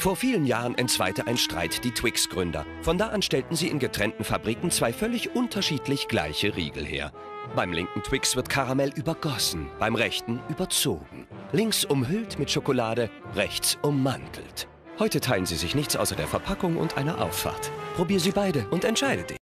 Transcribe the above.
Vor vielen Jahren entzweite ein Streit die Twix-Gründer. Von da an stellten sie in getrennten Fabriken zwei völlig unterschiedlich gleiche Riegel her. Beim linken Twix wird Karamell übergossen, beim rechten überzogen. Links umhüllt mit Schokolade, rechts ummantelt. Heute teilen sie sich nichts außer der Verpackung und einer Auffahrt. Probier sie beide und entscheide dich.